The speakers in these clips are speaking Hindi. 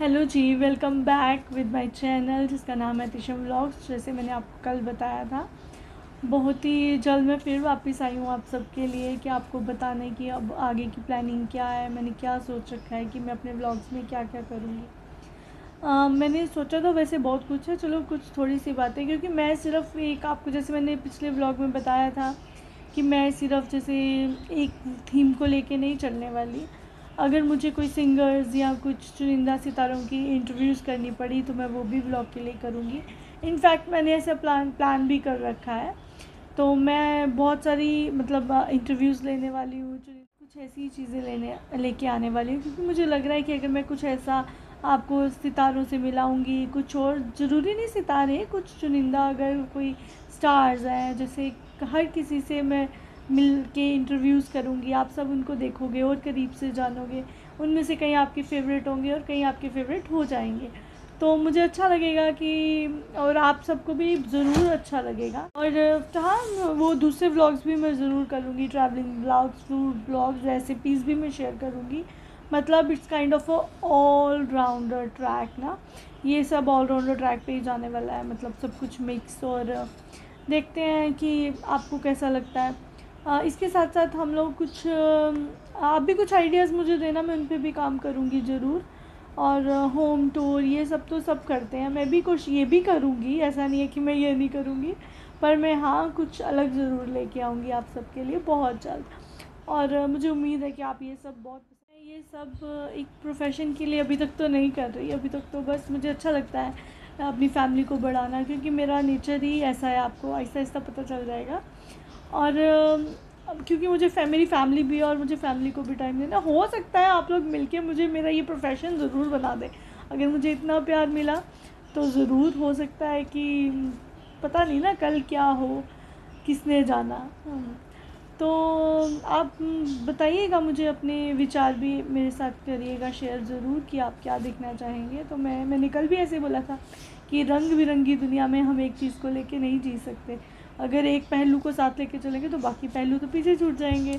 हेलो जी, welcome back with my channel जिसका नाम है तिशम व्लॉग्स। जैसे मैंने आपको कल बताया था, बहुत ही जल्द मैं फिर वापस आई हूँ आप सबके लिए कि आपको बताने की अब आगे की प्लानिंग क्या है, मैंने क्या सोच रखा है कि मैं अपने व्लॉग्स में क्या क्या करूँगी। मैंने सोचा तो वैसे बहुत कुछ है, चलो कुछ थोड़ी सी बातें, क्योंकि मैं सिर्फ एक आपको जैसे मैंने पिछले व्लॉग में बताया था कि मैं सिर्फ जैसे एक थीम को लेके नहीं चलने वाली। अगर मुझे कोई सिंगर्स या कुछ चुनिंदा सितारों की इंटरव्यूज़ करनी पड़ी तो मैं वो भी व्लॉग के लिए करूँगी। इनफैक्ट मैंने ऐसा प्लान भी कर रखा है। तो मैं बहुत सारी मतलब इंटरव्यूज़ लेने वाली हूँ, कुछ ऐसी चीज़ें लेके आने वाली हूँ, क्योंकि मुझे लग रहा है कि अगर मैं कुछ ऐसा आपको सितारों से मिलाऊंगी, कुछ और ज़रूरी नहीं सितारे, कुछ चुनिंदा अगर कोई स्टार्स हैं, जैसे हर किसी से मैं मिल के इंटरव्यूज़ करूँगी, आप सब उनको देखोगे और करीब से जानोगे। उनमें से कई आपके फेवरेट होंगे और कई आपके फेवरेट हो जाएंगे। तो मुझे अच्छा लगेगा कि और आप सबको भी ज़रूर अच्छा लगेगा। और हाँ, वो दूसरे व्लॉग्स भी मैं ज़रूर करूँगी, travelling vlogs, food vlogs, recipes भी मैं शेयर करूँगी। मतलब it's kind of all rounder track ना, ये सब ऑल राउंडर ट्रैक पे ही जाने वाला है, मतलब सब कुछ मिक्स। और देखते हैं कि आपको कैसा लगता है। इसके साथ साथ हम लोग कुछ आप भी कुछ आइडियाज़ मुझे देना, मैं उन पे भी काम करूँगी ज़रूर। और होम टूर ये सब तो सब करते हैं, मैं भी कुछ ये भी करूँगी, ऐसा नहीं है कि मैं ये नहीं करूँगी, पर मैं हाँ कुछ अलग ज़रूर लेके आऊँगी आप सबके लिए बहुत जल्द। और मुझे उम्मीद है कि आप ये सब बहुत ये सब एक प्रोफेशन के लिए अभी तक तो नहीं कर रही, अभी तक तो बस मुझे अच्छा लगता है अपनी फैमिली को बढ़ाना, क्योंकि मेरा नेचर ही ऐसा है, आपको आहिस्ता आहिस्ता पता चल जाएगा। और अब क्योंकि मुझे मेरी फैमिली भी, और मुझे फैमिली को भी टाइम देना, हो सकता है आप लोग मिलके मुझे मेरा ये प्रोफेशन ज़रूर बना दें। अगर मुझे इतना प्यार मिला तो ज़रूर हो सकता है कि पता नहीं ना कल क्या हो, किसने जाना। तो आप बताइएगा मुझे, अपने विचार भी मेरे साथ करिएगा शेयर ज़रूर कि आप क्या देखना चाहेंगे। तो मैंने कल भी ऐसे बोला था कि रंग बिरंगी दुनिया में हम एक चीज़ को लेके नहीं जी सकते। अगर एक पहलू को साथ लेके चलेंगे तो बाकी पहलू तो पीछे छूट जाएंगे।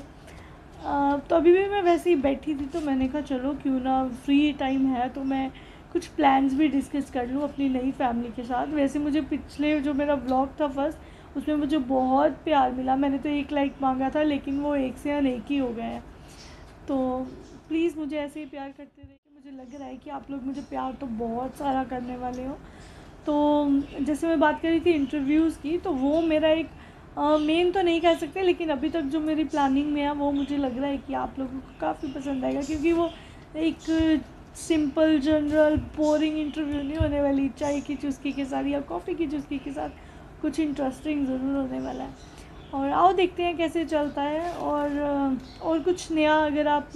तो अभी भी मैं वैसे ही बैठी थी, तो मैंने कहा चलो क्यों ना, फ्री टाइम है तो मैं कुछ प्लान्स भी डिस्कस कर लूँ अपनी नई फैमिली के साथ। वैसे मुझे पिछले जो मेरा व्लॉग था फर्स्ट, उसमें मुझे बहुत प्यार मिला, मैंने तो 1 लाइक मांगा था लेकिन वो 1 से अनेक ही हो गए हैं। तो प्लीज़ मुझे ऐसे ही प्यार करते रहिए, मुझे लग रहा है कि आप लोग मुझे प्यार तो बहुत सारा करने वाले हो। तो जैसे मैं बात करी थी इंटरव्यूज़ की, तो वो मेरा एक मेन तो नहीं कह सकते, लेकिन अभी तक जो मेरी प्लानिंग में है वो मुझे लग रहा है कि आप लोगों को काफ़ी पसंद आएगा, क्योंकि वो एक सिंपल जनरल बोरिंग इंटरव्यू नहीं होने वाली, चाय की चुस्की के साथ या कॉफ़ी की चुस्की के साथ कुछ इंटरेस्टिंग ज़रूर होने वाला है। और आओ देखते हैं कैसे चलता है। और कुछ नया अगर आप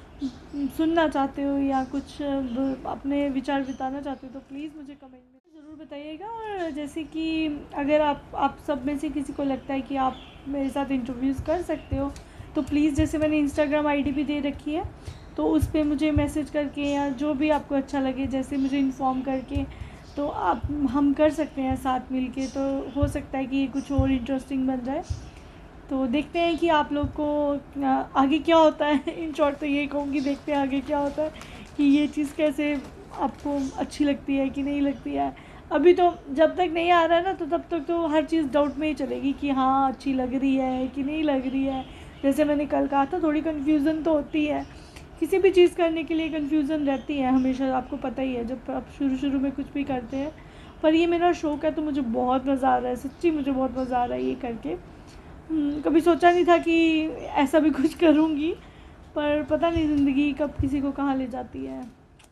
सुनना चाहते हो या कुछ अपने विचार बिताना चाहते हो तो प्लीज़ मुझे कमेंट में ज़रूर बताइएगा। और जैसे कि अगर आप सब में से किसी को लगता है कि आप मेरे साथ इंटरव्यूज़ कर सकते हो, तो प्लीज़, जैसे मैंने इंस्टाग्राम आईडी भी दे रखी है, तो उस पर मुझे मैसेज करके या जो भी आपको अच्छा लगे जैसे मुझे इन्फॉर्म करके, तो आप हम कर सकते हैं साथ मिल के। तो हो सकता है कि ये कुछ और इंटरेस्टिंग बन जाए। तो देखते हैं कि आप लोग को आगे क्या होता है। इन शॉर्ट तो यही कहूँगी, देखते हैं आगे क्या होता है कि ये चीज़ कैसे आपको अच्छी लगती है कि नहीं लगती है। अभी तो जब तक नहीं आ रहा है ना, तो तब तक तो हर चीज़ डाउट में ही चलेगी कि हाँ अच्छी लग रही है कि नहीं लग रही है। जैसे मैंने कल कहा था, थोड़ी कन्फ्यूज़न तो होती है, किसी भी चीज़ करने के लिए कन्फ्यूज़न रहती है हमेशा, आपको पता ही है जब आप शुरू शुरू में कुछ भी करते हैं। पर ये मेरा शौक़ है तो मुझे बहुत मज़ा आ रहा है, सच्ची मुझे बहुत मज़ा आ रहा है ये करके। कभी सोचा नहीं था कि ऐसा भी कुछ करूँगी, पर पता नहीं ज़िंदगी कब किसी को कहाँ ले जाती है।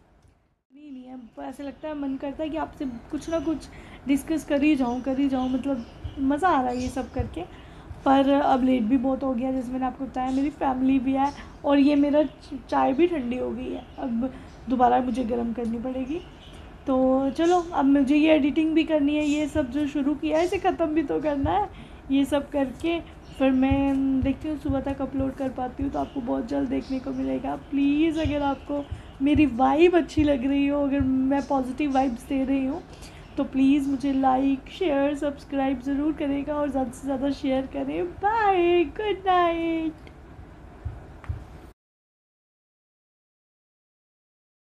नहीं है, ऐसे लगता है, मन करता है कि आपसे कुछ ना कुछ डिस्कस कर ही जाऊँ, मतलब मज़ा आ रहा है ये सब करके। पर अब लेट भी बहुत हो गया, जैसे मैंने आपको बताया मेरी फैमिली भी है, और ये मेरा चाय भी ठंडी हो गई है, अब दोबारा मुझे गर्म करनी पड़ेगी। तो चलो, अब मुझे ये एडिटिंग भी करनी है, ये सब जो शुरू किया है इसे ख़त्म भी तो करना है। ये सब करके फिर मैं देखती हूँ सुबह तक अपलोड कर पाती हूँ, तो आपको बहुत जल्द देखने को मिलेगा। प्लीज़ अगर आपको मेरी वाइब अच्छी लग रही हो, अगर मैं पॉजिटिव वाइब्स दे रही हूँ, तो प्लीज़ मुझे लाइक शेयर सब्सक्राइब ज़रूर करेगा और ज़्यादा से ज़्यादा शेयर करें। Bye, good night.